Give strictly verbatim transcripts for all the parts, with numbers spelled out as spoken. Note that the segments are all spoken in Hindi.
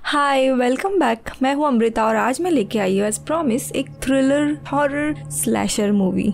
हाय, वेलकम बैक। मैं हूँ अमृता और आज मैं लेके आई हूँ एज प्रॉमिस एक thriller horror slasher movie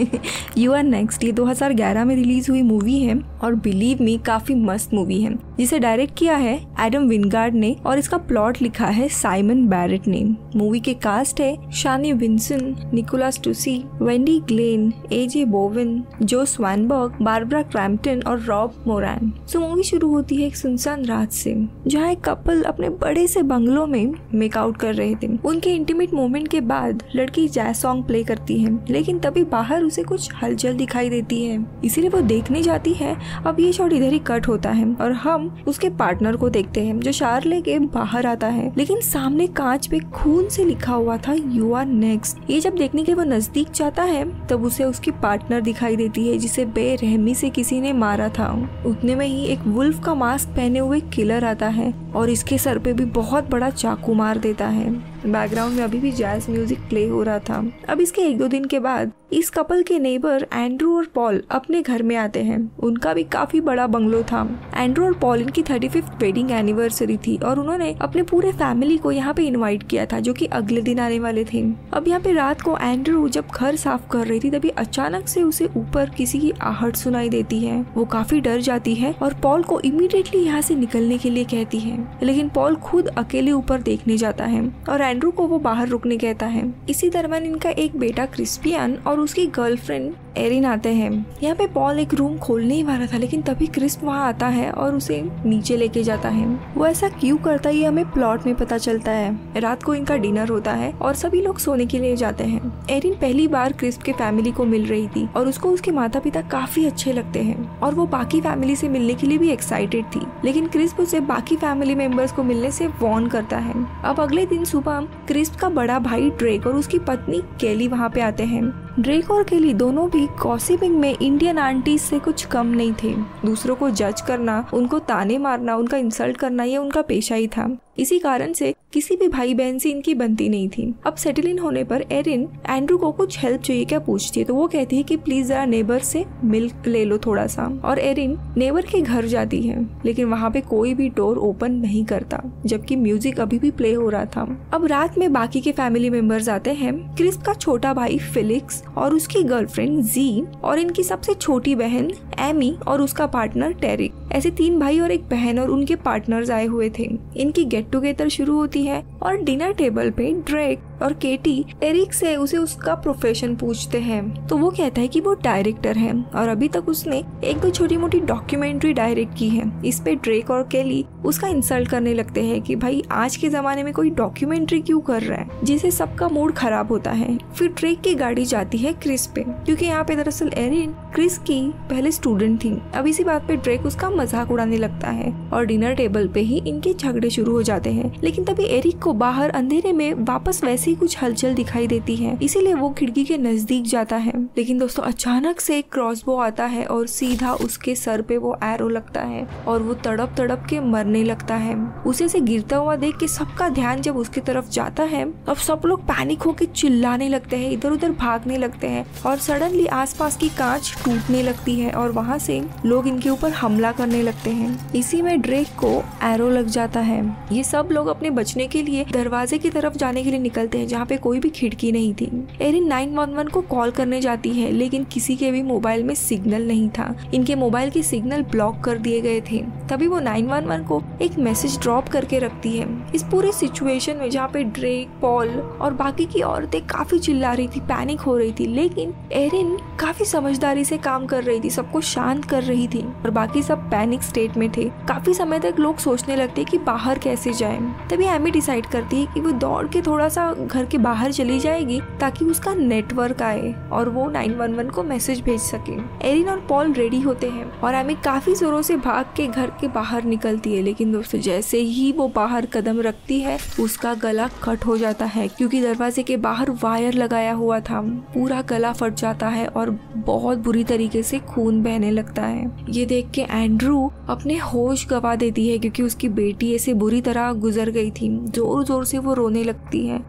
you are next. ये दो हज़ार ग्यारह में रिलीज हुई मूवी है और बिलीव मी काफी मस्त मूवी है, जिसे डायरेक्ट किया है एडम विंगार्ड ने और इसका प्लॉट लिखा है साइमन बैरेट ने। मूवी के कास्ट है Sharni Vinson, Nicholas Tucci, Wendy Glenn, AJ Bowen, Joe Swanberg, Barbara क्रैम्पटन और रॉब मोरान। सो मूवी शुरू होती है एक सुनसान रात से, जहाँ एक कपल अपने बड़े से बंगलों में मेकआउट कर रहे थे। उनके इंटीमेट मोमेंट के बाद लड़की जैज सॉन्ग प्ले करती है, लेकिन तभी बाहर उसे कुछ हलचल दिखाई देती है, इसीलिए वो देखने जाती है। अब ये शॉट इधर ही कट होता है और हम उसके पार्टनर को देखते हैं जो शार लेके बाहर आता है, लेकिन सामने कांच पे खून से लिखा हुआ था यू आर नेक्स्ट। ये जब देखने के वो नजदीक जाता है तब उसे उसकी पार्टनर दिखाई देती है जिसे बेरहमी से किसी ने मारा था। उतने में ही एक वुल्फ का मास्क पहने हुए किलर आता है और इसके सर पे भी बहुत बड़ा चाकू मार देता है। बैकग्राउंड में अभी भी जैज म्यूजिक प्ले हो रहा था। अब इसके एक दो दिन के बाद इस कपल के नेबर एंड्रू और पॉल अपने घर में आते हैं। उनका भी काफी बड़ा बंगलो था। एंड्रू और पॉल इनकी थर्टी फिफ्थ वेडिंग एनिवर्सरी थी और उन्होंने अपने पूरे फैमिली को यहाँ पे इनवाइट किया था, जो कि अगले दिन आने वाले थे। अब यहाँ पे रात को एंड्रू जब घर साफ कर रही थी तभी अचानक से उसे ऊपर किसी की आहट सुनाई देती है। वो काफी डर जाती है और पॉल को इमीडिएटली यहाँ से निकलने के लिए कहती है, लेकिन पॉल खुद अकेले ऊपर देखने जाता है और एंड्रू को वो बाहर रुकने कहता है। इसी दरम्यान इनका एक बेटा क्रिस्पियन और उसकी गर्लफ्रेंड एरिन आते हैं। यहाँ पे पॉल एक रूम खोलने ही वाला था, लेकिन तभी क्रिस्प वहाँ आता है और उसे नीचे लेके जाता है। वो ऐसा क्यों करता है ये हमें प्लॉट में पता चलता है। रात को इनका डिनर होता है और सभी लोग सोने के लिए जाते हैं। एरिन पहली बार क्रिस्प के फैमिली को मिल रही थी और उसको उसके माता पिता काफी अच्छे लगते हैं और वो बाकी फैमिली से मिलने के लिए भी एक्साइटेड थी, लेकिन क्रिस्प उसे बाकी फैमिली मेंबर्स को मिलने से वॉर्न करता है। अब अगले दिन सुबह क्रिस्प का बड़ा भाई ड्रेक और उसकी पत्नी केली वहाँ पे आते हैं। ड्रेक और केली दोनों भी गॉसिपिंग में इंडियन आंटीज से कुछ कम नहीं थे। दूसरों को जज करना, उनको ताने मारना, उनका इंसल्ट करना ये उनका पेशा ही था। इसी कारण से किसी भी भाई बहन से इनकी बनती नहीं थी। अब सेटल इन होने पर एरिन एंड्रू को कुछ हेल्प चाहिए क्या पूछती है, तो वो कहती है कि प्लीज जरा नेबर से मिल्क ले लो थोड़ा सा, और एरिन नेबर के घर जाती है, लेकिन वहाँ पे कोई भी डोर ओपन नहीं करता, जबकि म्यूजिक अभी भी प्ले हो रहा था। अब रात में बाकी के फैमिली मेंबर्स आते हैं। क्रिस्प का छोटा भाई फिलिक्स और उसकी गर्लफ्रेंड जी और इनकी सबसे छोटी बहन एमी और उसका पार्टनर टेरिक, ऐसे तीन भाई और एक बहन और उनके पार्टनर्स आए हुए थे। इनकी गेट टुगेदर शुरू होती है और डिनर टेबल पे ड्रेक और केटी टेरिक से उसे उसका प्रोफेशन पूछते हैं, तो वो कहता है कि वो डायरेक्टर है और अभी तक उसने एक दो छोटी मोटी डॉक्यूमेंट्री डायरेक्ट की है। इस पे ड्रेक और केली उसका इंसल्ट करने लगते हैं कि भाई आज के जमाने में कोई डॉक्यूमेंट्री क्यों कर रहा है, जिससे सबका मूड खराब होता है। फिर ड्रेक की गाड़ी जाती है क्रिस पे, क्योंकि यहाँ पे दरअसल एरिन क्रिस की पहले स्टूडेंट थी। अब इसी बात पे ड्रेक उसका मजाक उड़ाने लगता है और डिनर टेबल पे ही इनके झगड़े शुरू हो जाते हैं। लेकिन तभी एरिक को बाहर अंधेरे में वापस वैसे ही कुछ हलचल दिखाई देती है, इसीलिए वो खिड़की के नजदीक जाता है। लेकिन दोस्तों अचानक से एक क्रॉसबो आता है और सीधा उसके सर पे वो एरो लगता है और वो तड़प तड़प के मरने लगता है। उसे से गिरता हुआ देख के सबका ध्यान जब उसकी तरफ जाता है, अब सब लोग पैनिक होके चिल्लाने लगते हैं, इधर उधर भागने लगते हैं और सडनली आसपास की कांच टूटने लगती है और वहाँ से लोग इनके ऊपर हमला करने लगते हैं। इसी में ड्रेक को एरो लग जाता है। ये सब लोग अपने बचने के लिए दरवाजे की तरफ जाने के लिए निकलते हैं, जहाँ पे कोई भी खिड़की नहीं थी। एरिन नाइन वन वन को कॉल करने जाती है, लेकिन किसी के भी मोबाइल में सिग्नल नहीं था। इनके मोबाइल के सिग्नल ब्लॉक कर दिए गए थे। तभी वो नाइन वन वन को एक मैसेज ड्रॉप करके रखती है। इस पूरे सिचुएशन में जहाँ पे ड्रेक, पॉल और बाकी की औरतें काफी चिल्ला रही थी, पैनिक हो रही थी, लेकिन एरिन काफी समझदारी से काम कर रही थी, सबको शांत कर रही थी और बाकी सब पैनिक स्टेट में थे। काफी समय तक लोग सोचने लगते कि बाहर कैसे जाएं। तभी एमी डिसाइड करती है कि वो दौड़ के थोड़ा सा घर के बाहर चली जाएगी ताकि उसका नेटवर्क आए और वो नाइन वन वन को मैसेज भेज सके। एरिन और पॉल रेडी होते हैं और एमी काफी जोरों से भाग के घर के बाहर निकलती है, लेकिन दोस्तों जैसे ही वो बाहर कदम रखती है उसका गला कट हो जाता है, क्योंकि दरवाजे के बाहर वायर लगाया हुआ था। पूरा गला फट जाता है और बहुत बुरी तरीके से खून बहने लगता है। ये देख के एंड्रू अपने होश गवा देती है, क्योंकि उसकी बेटी ऐसे बुरी तरह गुजर गई थी। जोर जोर से वो रोने लगती है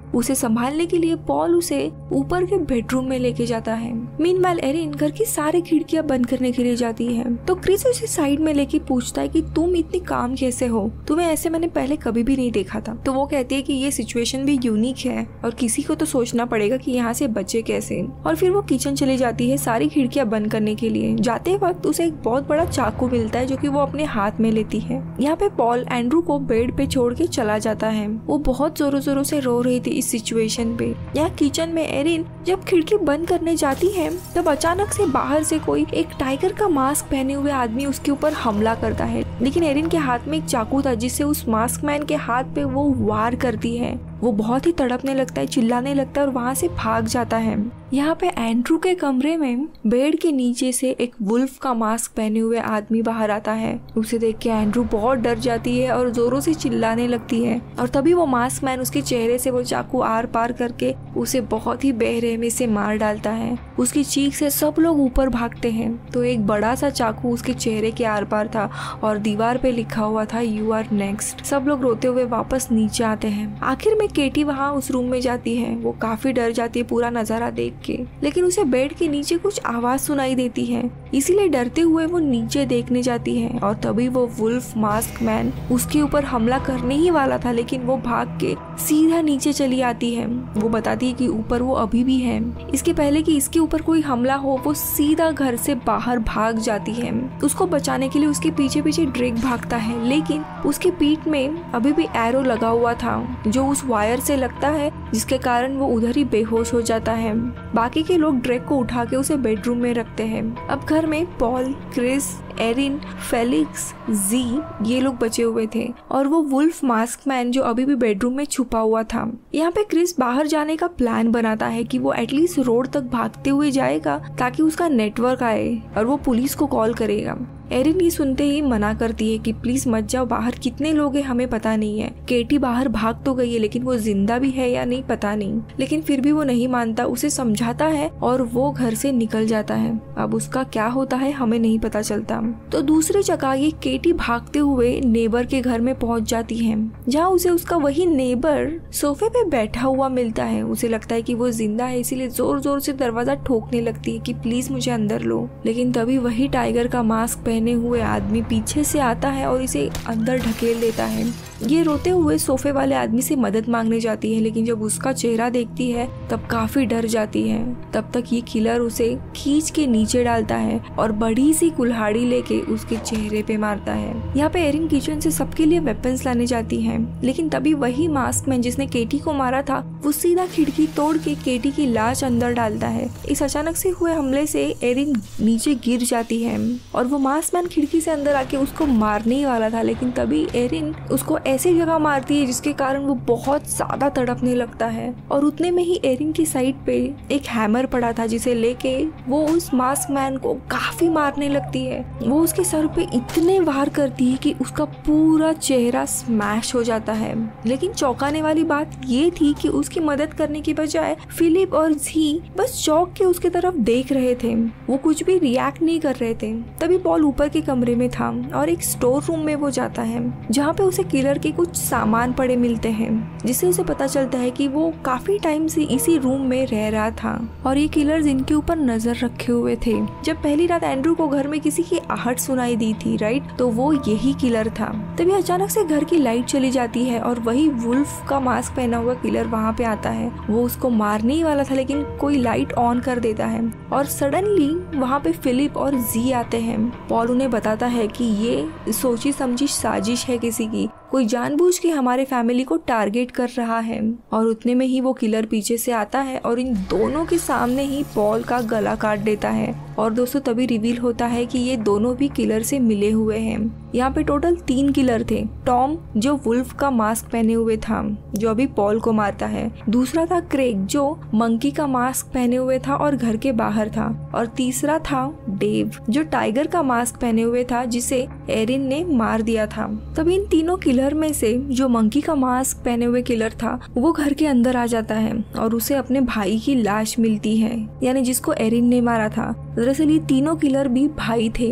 उसे संभालने के लिए पॉल उसे ऊपर के बेडरूम में लेके जाता है। मीनवाइल एरिन घर की सारी खिड़कियां बंद करने के लिए जाती है तो क्रिस उसे साइड में लेके पूछता है कि तुम इतनी काम कैसे हो, तुम्हें ऐसे मैंने पहले कभी भी नहीं देखा था। तो वो कहती है कि ये सिचुएशन भी यूनिक है और किसी को तो सोचना पड़ेगा कि यहाँ से बचे कैसे। और फिर वो किचन चली जाती है सारी खिड़कियां बंद करने के लिए। जाते वक्त उसे एक बहुत बड़ा चाकू मिलता है जो कि वो अपने हाथ में लेती है। यहाँ पे पॉल एंड्रू को बेड पे छोड़ के चला जाता है। वो बहुत जोरों जोरों से रो रही थी इस सिचुएशन पे। यहाँ किचन में एरिन जब खिड़की बंद करने जाती है तब अचानक से बाहर से कोई एक टाइगर का मास्क पहने हुए आदमी उसके ऊपर हमला करता है, लेकिन एरिन के हाथ में एक चाकू था जिससे उस मास्क मैन के हाथ पे वो वार करती है। वो बहुत ही तड़पने लगता है, चिल्लाने लगता है और वहाँ से भाग जाता है। यहाँ पे एंड्रू के कमरे में बेड के नीचे से एक वुल्फ का मास्क पहने हुए आदमी बाहर आता है। उसे देख के एंड्रू बहुत डर जाती है और जोरों से चिल्लाने लगती है और तभी वो मास्क मैन उसके चेहरे से वो चाकू आर पार करके उसे बहुत ही बेरहमी से मार डालता है। उसकी चीख से सब लोग ऊपर भागते हैं तो एक बड़ा सा चाकू उसके चेहरे के आर पार था और दीवार पे लिखा हुआ था यू आर नेक्स्ट। सब लोग रोते हुए वापस नीचे आते हैं। आखिर में केटी वहाँ उस रूम में जाती है। वो काफी डर जाती है पूरा नजारा देख के, लेकिन उसे बेड के नीचे कुछ आवाज सुनाई देती है, इसीलिए डरते हुए वो नीचे देखने जाती है और तभी वो वुल्फ मास्क मैन उसके ऊपर हमला करने ही वाला था, लेकिन वो भाग के सीधा नीचे चली आती है। वो बताती है कि ऊपर वो अभी भी है। इसके पहले कि इसके ऊपर कोई हमला हो वो सीधा घर से बाहर भाग जाती है। उसको बचाने के लिए उसके पीछे पीछे ड्रेक भागता है, लेकिन उसके पीठ में अभी भी एरो लगा हुआ था जो उस वायर से लगता है, जिसके कारण वो उधर ही बेहोश हो जाता है। बाकी के लोग ड्रेक को उठा के उसे बेडरूम में रखते हैं। अब घर में पॉल, क्रिस, एरिन, फेलिक्स, जी ये लोग बचे हुए थे और वो वुल्फ मास्क मैन जो अभी भी बेडरूम में छुपा हुआ था। यहाँ पे क्रिस बाहर जाने का प्लान बनाता है कि वो एटलीस्ट रोड तक भागते हुए जाएगा ताकि उसका नेटवर्क आए और वो पुलिस को कॉल करेगा। एरिन ये सुनते ही मना करती है कि प्लीज मत जाओ, बाहर कितने लोग हैं हमें पता नहीं है। केटी बाहर भाग तो गई है लेकिन वो जिंदा भी है या नहीं पता नहीं, लेकिन फिर भी वो नहीं मानता, उसे समझाता है और वो घर से निकल जाता है। अब उसका क्या होता है हमें नहीं पता चलता। तो दूसरी जगह ये केटी भागते हुए नेबर के घर में पहुंच जाती है, जहाँ उसे उसका वही नेबर सोफे पे बैठा हुआ मिलता है। उसे लगता है कि वो जिंदा है, इसीलिए जोर जोर से दरवाजा ठोकने लगती है कि प्लीज मुझे अंदर लो, लेकिन तभी वही टाइगर का मास्क पहने हुए आदमी पीछे से आता है और इसे अंदर ढकेल देता है। ये रोते हुए सोफे वाले आदमी से मदद मांगने जाती है, लेकिन जब उसका चेहरा देखती है तब काफी डर जाती है। तब तक ये किलर उसे खींच के नीचे डालता है और बड़ी सी कुल्हाड़ी लेके उसके चेहरे पे मारता है। यहाँ पे एरिन किचन से सबके लिए वेपन्स लाने जाती है, लेकिन तभी वही मास्क मैन जिसने केटी को मारा था वो सीधा खिड़की तोड़ के केटी की लाश अंदर डालता है। इस अचानक से हुए हमले से एरिन नीचे गिर जाती है और वो मास्क मैन खिड़की से अंदर आके उसको मारने ही वाला था, लेकिन तभी एरिन उसको ऐसी जगह मारती है जिसके कारण वो बहुत ज्यादा तड़पने लगता है। और उतने में ही एरिन की साइड पे एक हैमर पड़ा था जिसे लेके वो उस मास्क मैन को काफी मारने लगती है। वो उसके सर पे इतने वार करती है कि उसका पूरा चेहरा स्मैश हो जाता है। लेकिन चौंकाने वाली बात ये थी कि उसकी मदद करने की बजाय फिलिप और जी बस चौंक के उसके तरफ देख रहे थे, वो कुछ भी रिएक्ट नहीं कर रहे थे। तभी पॉल ऊपर के कमरे में था और एक स्टोर रूम में वो जाता है जहाँ पे उसे किलर के कुछ सामान पड़े मिलते हैं, जिससे उसे पता चलता है कि वो काफी टाइम से इसी रूम में रह रहा था और ये किलर इनके ऊपर नजर रखे हुए थे। जब पहली रात एंड्रू को घर में किसी की आहट सुनाई दी थी राइट, तो वो यही किलर था। तभी अचानक से घर की लाइट चली जाती है और वही वुल्फ का मास्क पहना हुआ किलर वहाँ पे आता है। वो उसको मारने ही वाला था लेकिन कोई लाइट ऑन कर देता है और सडनली वहाँ पे फिलिप और जी आते हैं। पॉल उन्हें बताता है कि ये सोची समझी साजिश है किसी की, कोई जानबूझ के हमारे फैमिली को टारगेट कर रहा है। और उतने में ही वो किलर पीछे से आता है और इन दोनों के सामने ही पॉल का गला काट देता है। और दोस्तों तभी रिवील होता है कि ये दोनों भी किलर से मिले हुए हैं। यहाँ पे टोटल तीन किलर थे। टॉम जो वुल्फ का मास्क पहने हुए था जो अभी पॉल को मारता है, दूसरा था क्रेग जो मंकी का मास्क पहने हुए था और घर के बाहर था, और तीसरा था डेव जो टाइगर का मास्क पहने हुए था जिसे एरिन ने मार दिया था। तभी इन तीनों किलर में से जो मंकी का मास्क पहने हुए किलर था वो घर के अंदर आ जाता है और उसे अपने भाई की लाश मिलती है, यानी जिसको एरिन ने मारा था। दरअसल ये तीनों किलर भी भाई थे।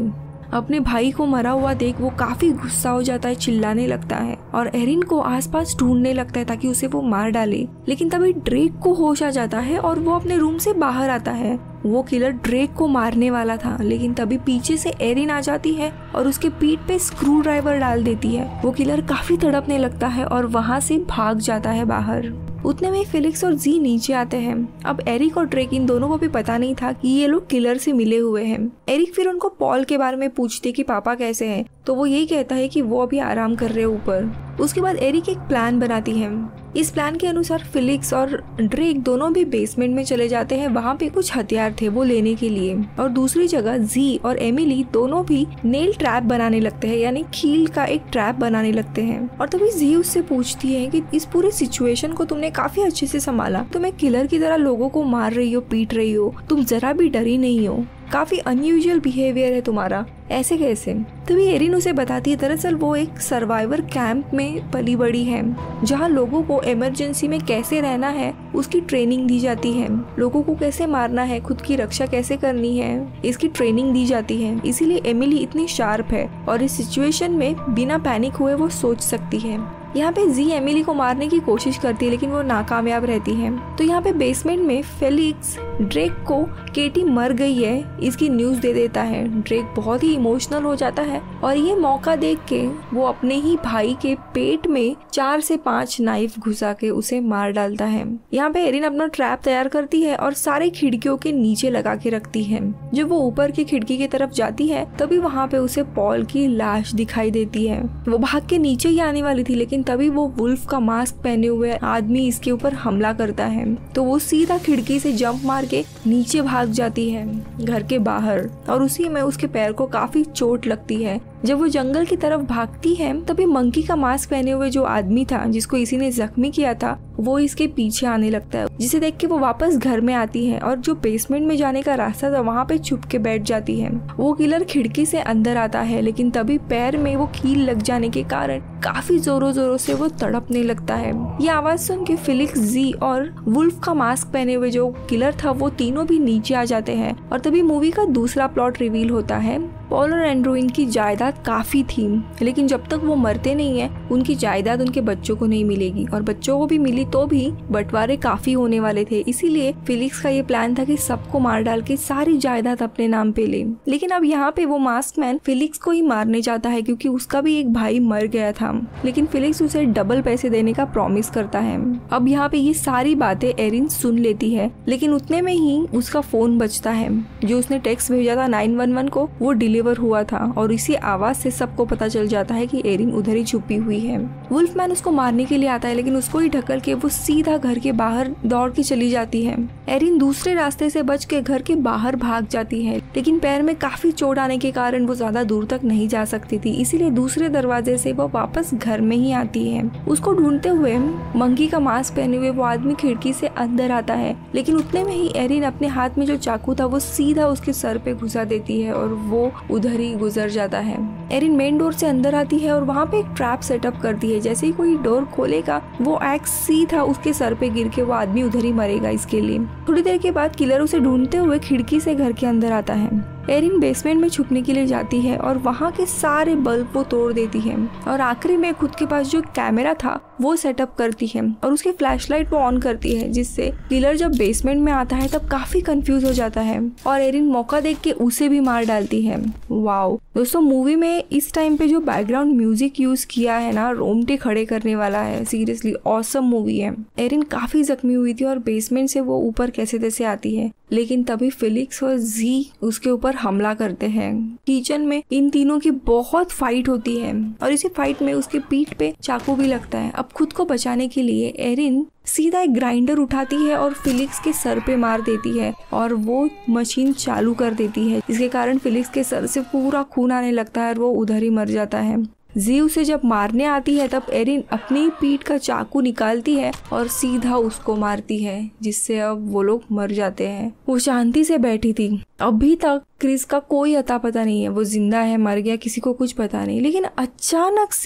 अपने भाई को मरा हुआ देख वो काफी गुस्सा हो जाता है, चिल्लाने लगता है और एरिन को आसपास ढूंढने लगता है ताकि उसे वो मार डाले। लेकिन तभी ड्रेक को होश आ जाता है और वो अपने रूम से बाहर आता है। वो किलर ड्रेक को मारने वाला था, लेकिन तभी पीछे से एरिन आ जाती है और उसके पीठ पे स्क्रू ड्राइवर डाल देती है। वो किलर काफी तड़पने लगता है और वहाँ से भाग जाता है बाहर। उतने में फिलिक्स और जी नीचे आते हैं। अब एरिक और ड्रेक इन दोनों को भी पता नहीं था कि ये लोग किलर से मिले हुए हैं। एरिक फिर उनको पॉल के बारे में पूछते कि पापा कैसे हैं, तो वो यही कहता है कि वो अभी आराम कर रहे हैं ऊपर। उसके बाद एरिक एक प्लान बनाती है। इस प्लान के अनुसार फिलिक्स और ड्रेक दोनों भी बेसमेंट में चले जाते हैं, वहाँ पे कुछ हथियार थे वो लेने के लिए। और दूसरी जगह जी और एमिली दोनों भी नेल ट्रैप बनाने लगते हैं, यानी कील का एक ट्रैप बनाने लगते हैं। और तभी जी उससे पूछती है कि इस पूरे सिचुएशन को तुमने काफी अच्छे से संभाला, तुम एक किलर की तरह लोगों को मार रही हो, पीट रही हो, तुम जरा भी डरी नहीं हो, काफी अनयूजुअल बिहेवियर है तुम्हारा, ऐसे कैसे? तभी एरिन उसे बताती है दरअसल वो एक सर्वाइवर कैंप में पली बड़ी है, जहाँ लोगों को इमरजेंसी में कैसे रहना है उसकी ट्रेनिंग दी जाती है, लोगों को कैसे मारना है, खुद की रक्षा कैसे करनी है, इसकी ट्रेनिंग दी जाती है। इसीलिए एमिली इतनी शार्प है और इस सिचुएशन में बिना पैनिक हुए वो सोच सकती है। यहाँ पे जी एमिली को मारने की कोशिश करती है लेकिन वो नाकामयाब रहती है। तो यहाँ पे बेसमेंट में फेलिक्स ड्रेक को केटी मर गई है इसकी न्यूज दे देता है। ड्रेक बहुत ही इमोशनल हो जाता है और ये मौका देख के वो अपने ही भाई के पेट में चार से पांच नाइफ घुसा के उसे मार डालता है। यहाँ पे एरिन अपना ट्रैप तैयार करती है और सारे खिड़कियों के नीचे लगा के रखती है। जब वो ऊपर की खिड़की की तरफ जाती है तभी वहाँ पे उसे पॉल की लाश दिखाई देती है। वो भाग के नीचे ही आने वाली थी लेकिन तभी वो वुल्फ का मास्क पहने हुए आदमी इसके ऊपर हमला करता है, तो वो सीधा खिड़की से जंप मार के नीचे भाग जाती है घर के बाहर और उसी में उसके पैर को काफी चोट लगती है। जब वो जंगल की तरफ भागती है तभी मंकी का मास्क पहने हुए जो आदमी था जिसको इसी ने जख्मी किया था वो इसके पीछे आने लगता है, जिसे देख के वो वापस घर में आती है और जो बेसमेंट में जाने का रास्ता था वहाँ पे छुप के बैठ जाती है। वो किलर खिड़की से अंदर आता है लेकिन तभी पैर में वो कील लग जाने के कारण काफी जोरों जोरों से वो तड़पने लगता है। ये आवाज सुन के फिलिक्स, जी और वुल्फ का मास्क पहने हुए जो किलर था वो तीनों भी नीचे आ जाते हैं और तभी मूवी का दूसरा प्लॉट रिवील होता है। पॉल और एंड्रू इनकी जायदाद काफी थी लेकिन जब तक वो मरते नहीं है उनकी जायदाद उनके बच्चों को नहीं मिलेगी और बच्चों को भी मिली तो भी बंटवारे काफी होने वाले थे। इसीलिए फिलिक्स का ये प्लान था कि सबको मार डाल के सारी जायदाद अपने नाम पे ले। लेकिन अब यहाँ पे वो मास्क मैन फिलिक्स को ही मारने चाहता है क्योंकि उसका भी एक भाई मर गया था, लेकिन फिलिक्स उसे डबल पैसे देने का प्रॉमिस करता है। अब यहाँ पे ये सारी बातें एरिन सुन लेती है लेकिन उतने में ही उसका फोन बजता है। जो उसने टेक्स्ट भेजा था नाइन वन वन को वो डिलीवर हुआ था और इसी आवाज से सबको पता चल जाता है कि एरिन उधर ही छुपी हुई है। वुल्फमैन उसको मारने के लिए आता है लेकिन उसको ही ढकल के वो सीधा घर के बाहर दौड़ के चली जाती है। एरिन दूसरे रास्ते से बच के घर के बाहर भाग जाती है लेकिन पैर में काफी चोट आने के कारण वो ज्यादा दूर तक नहीं जा सकती थी, इसीलिए दूसरे दरवाजे से वो वापस घर में ही आती है। उसको ढूंढते हुए मंकी का मास्क पहने हुए वो आदमी खिड़की से अंदर आता है लेकिन उतने में ही एरिन अपने हाथ में जो चाकू था वो सीधा उसके सर पे घुसा देती है और वो उधर ही गुजर जाता है। एरिन मेन डोर से अंदर आती है और वहाँ पे एक ट्रैप सेटअप करती है। जैसे ही कोई डोर खोलेगा वो एक्स सीधा उसके सर पे गिर के वो आदमी उधर ही मरेगा। इसके लिए थोड़ी देर के बाद किलर उसे ढूंढते हुए खिड़की से घर के अंदर आता है। एरिन बेसमेंट में छुपने के लिए जाती है और वहाँ के सारे बल्ब वो तोड़ देती है और आखिरी में खुद के पास जो कैमरा था वो सेटअप करती है और उसकी फ्लैशलाइट वो ऑन करती है, जिससे किलर जब बेसमेंट में आता है तब काफी कंफ्यूज हो जाता है और एरिन मौका देख के उसे भी मार डालती है। वाओ दोस्तों, मूवी में इस टाइम पे जो बैकग्राउंड म्यूजिक यूज किया है ना, रोंगटे खड़े करने वाला है। सीरियसली ऑसम मूवी है। एरिन काफी जख्मी हुई थी और बेसमेंट से वो ऊपर कैसे तैसे आती है लेकिन तभी फिलिक्स और जी उसके ऊपर हमला करते हैं। किचन में इन तीनों की बहुत फाइट होती है और इसी फाइट में उसके पीठ पे चाकू भी लगता है। अब खुद को बचाने के लिए एरिन सीधा एक ग्राइंडर उठाती है और फिलिक्स के सर पे मार देती है और वो मशीन चालू कर देती है, जिसके कारण फिलिक्स के सर से पूरा खून आने लगता है और वो उधर ही मर जाता है। जी उसे जब मारने आती है तब एरिन अपनी पीठ का चाकू निकालती है और सीधा उसको मारती है, जिससे अब वो लोग मर जाते हैं। वो शांति से बैठी थी। अभी तक क्रिस का कोई अता पता नहीं है, वो जिंदा है मर गया किसी को कुछ पता नहीं, लेकिन अचानक से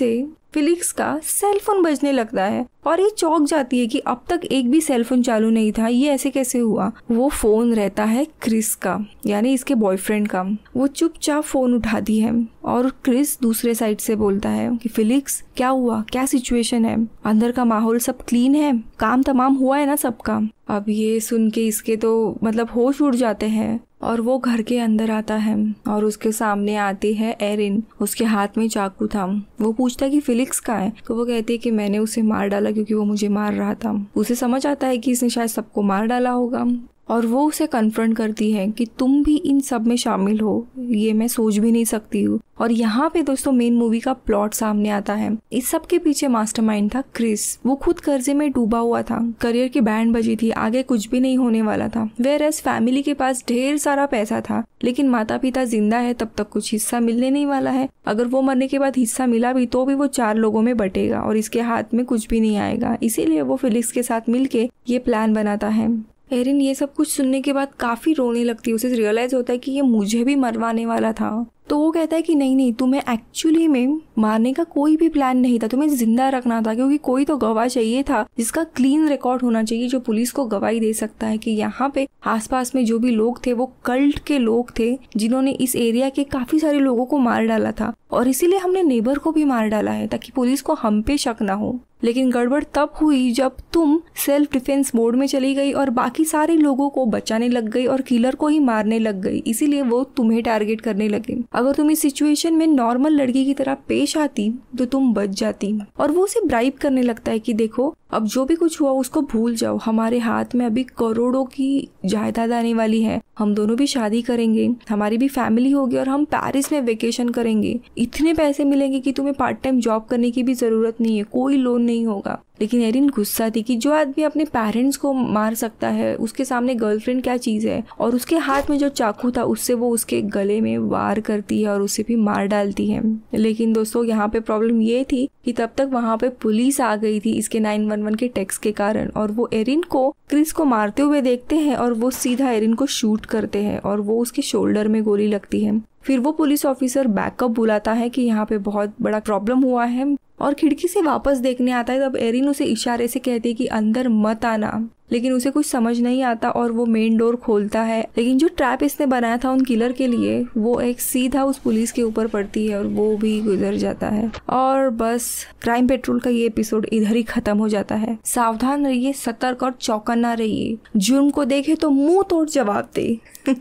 फिलिक्स का सेलफोन बजने लगता है और ये चौंक जाती है कि अब तक एक भी सेलफोन चालू नहीं था, ये ऐसे कैसे हुआ। वो फोन रहता है क्रिस का, यानी इसके बॉयफ्रेंड का। वो चुपचाप फोन उठाती है और क्रिस दूसरे साइड से बोलता है कि फिलिक्स क्या हुआ, क्या सिचुएशन है, अंदर का माहौल सब क्लीन है, काम तमाम हुआ है ना सबका। अब ये सुन के इसके तो मतलब होश उड़ जाते हैं और वो घर के अंदर आता है और उसके सामने आती है एरिन, उसके हाथ में चाकू था। वो पूछता है कि फिलिक्स कहाँ है, तो वो कहती है कि मैंने उसे मार डाला क्योंकि वो मुझे मार रहा था। उसे समझ आता है कि इसने शायद सबको मार डाला होगा और वो उसे कन्फ्रंट करती है कि तुम भी इन सब में शामिल हो, ये मैं सोच भी नहीं सकती हूँ। और यहाँ पे दोस्तों मेन मूवी का प्लॉट सामने आता है। इस सब के पीछे मास्टरमाइंड था क्रिस। वो खुद कर्जे में डूबा हुआ था, करियर की बैंड बजी थी, आगे कुछ भी नहीं होने वाला था। वेयर एज फैमिली के पास ढेर सारा पैसा था, लेकिन माता पिता जिंदा है तब तक कुछ हिस्सा मिलने नहीं वाला है। अगर वो मरने के बाद हिस्सा मिला भी तो भी वो चार लोगों में बटेगा और इसके हाथ में कुछ भी नहीं आएगा। इसीलिए वो फिलिक्स के साथ मिलके ये प्लान बनाता है। एरिन ये सब कुछ सुनने के बाद काफी रोने लगती है। उसे रियलाइज होता है कि ये मुझे भी मरवाने वाला था। तो वो कहता है कि नहीं नहीं, तुम्हें एक्चुअली में मारने का कोई भी प्लान नहीं था, तुम्हें जिंदा रखना था, क्योंकि कोई तो गवाह चाहिए था जिसका क्लीन रिकॉर्ड होना चाहिए, जो पुलिस को गवाही दे सकता है कि यहाँ पे आसपास में जो भी लोग थे वो कल्ट के लोग थे जिन्होंने इस एरिया के काफी सारे लोगों को मार डाला था। और इसीलिए हमने नेबर को भी मार डाला है ताकि पुलिस को हम पे शक ना हो। लेकिन गड़बड़ तब हुई जब तुम सेल्फ डिफेंस मोड में चली गई और बाकी सारे लोगों को बचाने लग गई और किलर को ही मारने लग गई। इसीलिए वो तुम्हें टारगेट करने लगे। अगर तुम इस सिचुएशन में नॉर्मल लड़की की तरह पेश आती तो तुम बच जाती। और वो उसे ब्राइब करने लगता है कि देखो अब जो भी कुछ हुआ उसको भूल जाओ, हमारे हाथ में अभी करोड़ों की जायदाद आने वाली है, हम दोनों भी शादी करेंगे, हमारी भी फैमिली होगी और हम पेरिस में वेकेशन करेंगे, इतने पैसे मिलेंगे कि तुम्हें पार्ट टाइम जॉब करने की भी जरूरत नहीं है, कोई लोन नहीं होगा। लेकिन एरिन गुस्सा थी कि जो आदमी अपने पेरेंट्स को मार सकता है उसके सामने गर्लफ्रेंड क्या चीज है। और उसके हाथ में जो चाकू था उससे वो उसके गले में वार करती है और उसे भी मार डालती है। लेकिन दोस्तों यहाँ पे प्रॉब्लम ये थी कि तब तक वहाँ पे पुलिस आ गई थी इसके नाइन वन वन के टेक्स्ट के कारण, और वो एरिन को क्रिस को मारते हुए देखते हैं और वो सीधा एरिन को शूट करते हैं और वो उसके शोल्डर में गोली लगती है। फिर वो पुलिस ऑफिसर बैकअप बुलाता है कि यहाँ पे बहुत बड़ा प्रॉब्लम हुआ है और खिड़की से वापस देखने आता है। तब एरिन उसे इशारे से कहती है कि अंदर मत आना, लेकिन उसे कुछ समझ नहीं आता और वो मेन डोर खोलता है। लेकिन जो ट्रैप इसने बनाया था उन किलर के लिए वो एक सीधा उस पुलिस के ऊपर पड़ती है और वो भी गुजर जाता है। और बस क्राइम पेट्रोल का ये एपिसोड इधर ही खत्म हो जाता है। सावधान रहिए, सतर्क और चौकन्ना रहिए, जुर्म को देखे तो मुंह तोड़ जवाब दे।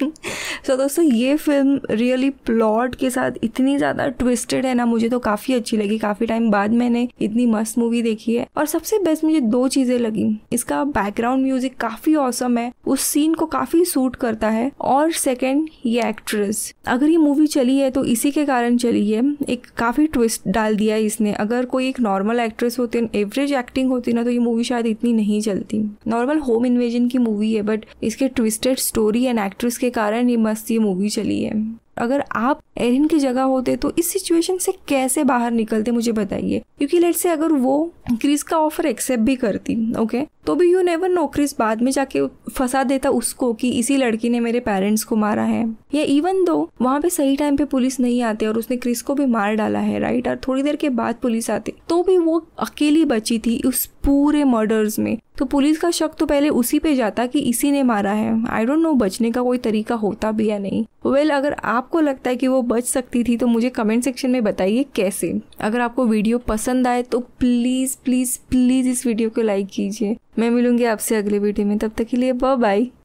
सो so, दोस्तों ये फिल्म रियली प्लॉट के साथ इतनी ज्यादा ट्विस्टेड है ना, मुझे तो काफी अच्छी लगी। काफी टाइम बाद मैंने इतनी मस्त मूवी देखी है। और सबसे बेस्ट मुझे दो चीजें लगी, इसका बैकग्राउंड म्यूजिक काफी ऑसम है, उस सीन को काफी सूट करता है, और सेकंड ये एक्ट्रेस। अगर ये मूवी चली है तो इसी के कारण चली है, एक काफी ट्विस्ट डाल दिया है इसने। अगर कोई एक नॉर्मल एक्ट्रेस होती, एवरेज एक्टिंग होती ना, तो ये मूवी शायद इतनी नहीं चलती। नॉर्मल होम इन्वेजन की मूवी है बट इसके ट्विस्टेड स्टोरी एंड एक्ट्रेस के कारण ये मस्त ये मूवी चली है। अगर आप एरिन की जगह होते तो इस सिचुएशन से कैसे बाहर निकलते मुझे बताइए। क्योंकि लेट्स से अगर वो क्रिस का ऑफर एक्सेप्ट भी करती, ओके, तो भी यू नेवर नो, क्रिस बाद में जाके फंसा देता उसको कि इसी लड़की ने मेरे पेरेंट्स को मारा है। या इवन दो वहां पे सही टाइम पे पुलिस नहीं आती और उसने क्रिस को भी मार डाला है, राइट, और थोड़ी देर के बाद पुलिस आती तो भी वो अकेली बची थी उस पूरे मर्डर्स में। तो पुलिस का शक तो पहले उसी पे जाता कि इसी ने मारा है। आई डोंट नो बचने का कोई तरीका होता भी या नहीं। वेल well, अगर आपको लगता है कि वो बच सकती थी तो मुझे कमेंट सेक्शन में बताइए कैसे। अगर आपको वीडियो पसंद आए तो प्लीज प्लीज प्लीज इस वीडियो को लाइक कीजिए। मैं मिलूंगी आपसे अगले वीडियो में, तब तक के लिए बाय बाय।